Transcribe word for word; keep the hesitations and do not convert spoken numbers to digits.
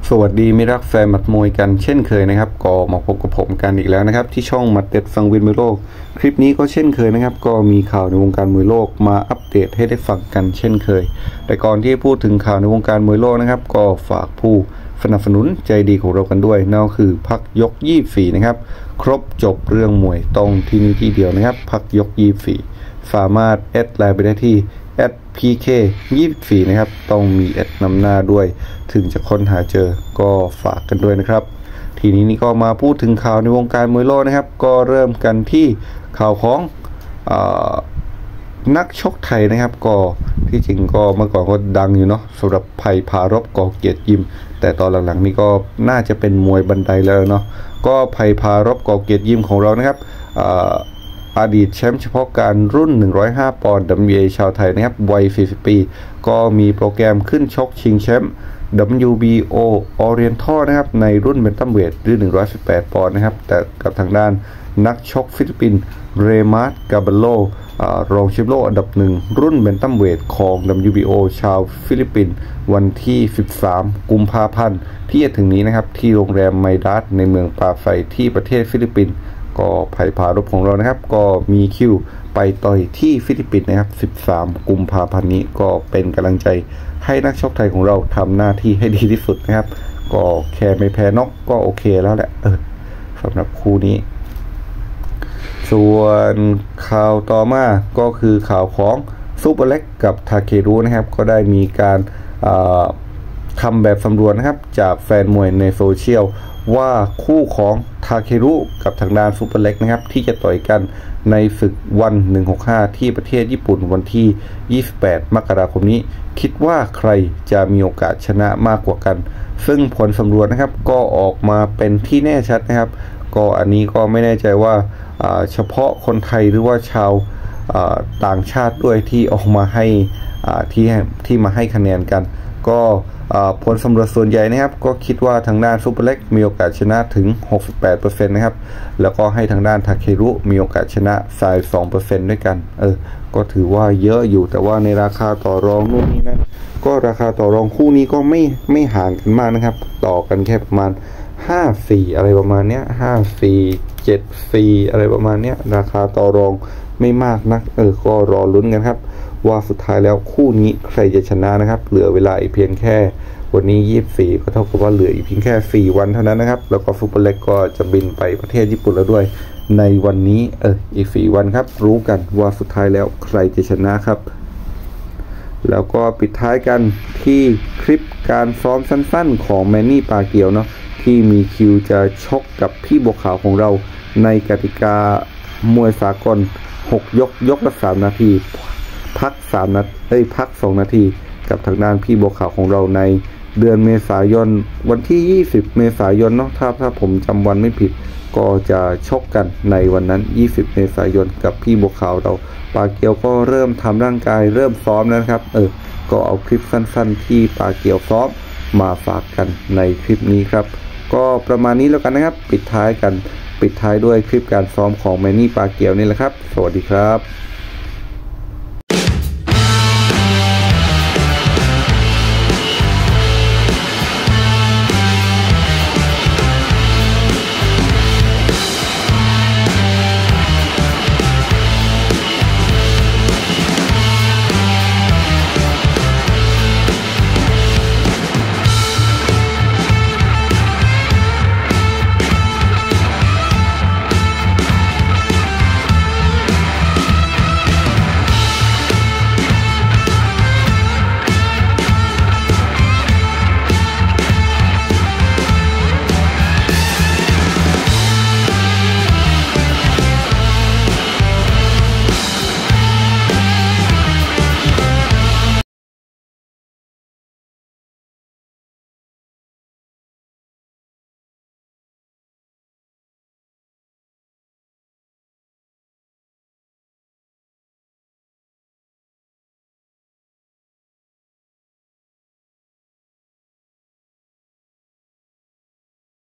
สวัสดีมิตรรักแฟนหมัดมวยกันเช่นเคยนะครับก็มาพบกับผมกันอีกแล้วนะครับที่ช่องหมัดเด็ดสังเวียนมวยโลกคลิปนี้ก็เช่นเคยนะครับก็มีข่าวในวงการมวยโลกมาอัปเดตให้ได้ฟังกันเช่นเคยแต่ก่อนที่พูดถึงข่าวในวงการมวยโลกนะครับก็ฝากผู้สนับสนุนใจดีของเรากันด้วยนั่นก็คือพักยกยี่สิบสี่นะครับครบจบเรื่องมวยตรงที่นี่ที่เดียวนะครับพักยกยี่สิบสี่สามารถแอดไลน์ไปได้ที่แอด พี เค ยี่สิบสี่นะครับต้องมีแอดนำหน้าด้วยถึงจะค้นหาเจอก็ฝากกันด้วยนะครับทีนี้นี่ก็มาพูดถึงข่าวในวงการมวยโลกนะครับก็เริ่มกันที่ข่าวของอนักชกไทยนะครับก็ที่จริงก็เมื่อก่อนก็ดังอยู่เนาะสำหรับไผ่พารบก่อเกียรติยิมแต่ตอนหลังๆนี่ก็น่าจะเป็นมวยบันไดแล้วเนาะก็ไผ่พารบก่อเกียรติยิมของเรานะครับอดีตแชมป์เฉพาะการรุ่นหนึ่งร้อยห้าปอนด์ ดับเบิลยู บี เอ ชาวไทยนะครับวัยสี่สิบปีก็มีโปรแกรมขึ้นชกชิงแชมป์ ดับเบิลยู บี โอ Oriental นะครับในรุ่นเบนตัมเวทหรือหนึ่งร้อยสิบแปดปอนด์นะครับแต่กับทางด้านนักชกฟิลิปปินส์เรมาร์ตกาเบโลรองแชมป์โลกอันดับหนึ่งรุ่นเบนตัมเวทของ ดับเบิลยู บี โอ ชาวฟิลิปปินส์วันที่สิบสามกุมภาพันธ์ที่จะถึงนี้นะครับที่โรงแรมไมดัสในเมืองปาไฟที่ประเทศฟิลิปปินส์ก็ไผ่พารบของเรานะครับก็มีคิวไปต่อยที่ฟิลิปปินส์นะครับสิบสามกุมภาพันธ์นี้ก็เป็นกำลังใจให้นักชกไทยของเราทำหน้าที่ให้ดีที่สุดนะครับก็แค่ไม่แพ้น็อกก็โอเคแล้วแหละเออสำหรับคู่นี้ส่วนข่าวต่อมาก็คือข่าวของซูเปอร์เล็กกับทาเครุนะครับก็ได้มีการทำแบบสำรวจนะครับจากแฟนมวยในโซเชียลว่าคู่ของทาเครุกับทางด้านซูเปอร์เล็กนะครับที่จะต่อยกันในศึกวันหนึ่งหกห้าที่ประเทศญี่ปุ่นวันที่ยี่สิบแปดมกราคมนี้คิดว่าใครจะมีโอกาสชนะมากกว่ากันซึ่งผลสำรวจนะครับก็ออกมาเป็นที่แน่ชัดนะครับก็อันนี้ก็ไม่แน่ใจว่าเฉพาะคนไทยหรือว่าชาวต่างชาติด้วยที่ออกมาให้ที่ที่มาให้คะแนนกันก็ผลสำรวจส่วนใหญ่นะครับก็คิดว่าทางด้านซูเปอร์เล็กมีโอกาสชนะถึง หกสิบแปดเปอร์เซ็นต์ นะครับแล้วก็ให้ทางด้านทาเครุมีโอกาสชนะ สามสิบสองเปอร์เซ็นต์ ด้วยกันเออก็ถือว่าเยอะอยู่แต่ว่าในราคาต่อรองนู่นนี่นั่นก็ราคาต่อรองคู่นี้ก็ไม่ไม่ห่างกันมากนะครับต่อกันแค่ประมาณห้าสี่อะไรประมาณเนี้ยห้าสี่เจ็ดสี่อะไรประมาณเนี้ยราคาต่อรองไม่มากนักเออก็รอลุ้นกันครับว่าสุดท้ายแล้วคู่นี้ใครจะชนะนะครับเหลือเวลาอีกเพียงแค่วันนี้ยี่สิบสี่ก็เท่ากับว่าเหลืออีกเพียงแค่สี่วันเท่านั้นนะครับแล้วก็ซูเปอร์เล็กก็จะบินไปประเทศญี่ปุ่นแล้วด้วยในวันนี้เอออีกสี่วันครับรู้กันว่าสุดท้ายแล้วใครจะชนะครับแล้วก็ปิดท้ายกันที่คลิปการซ้อมสั้นๆของแมนนี่ปาเกียวเนาะที่มีคิวจะชกกับพี่บัวขาวของเราในกติกามวยสากลหกยกยกละสามนาทีพักสามนาทีเอ้ยพักสองนาทีกับทางด้านพี่บัวขาวของเราในเดือนเมษายนวันที่ยี่สิบเมษายนเนาะถ้าถ้าผมจำวันไม่ผิดก็จะชกกันในวันนั้นยี่สิบเมษายนกับพี่บัวขาวเราปาเกียวก็เริ่มทำร่างกายเริ่มซ้อมแล้วครับเออก็เอาคลิปสั้นๆที่ปาเกียวซ้อมมาฝากกันในคลิปนี้ครับก็ประมาณนี้แล้วกันนะครับปิดท้ายกันปิดท้ายด้วยคลิปการซ้อมของแมนนี่ปาเกียวนี่แหละครับสวัสดีครับ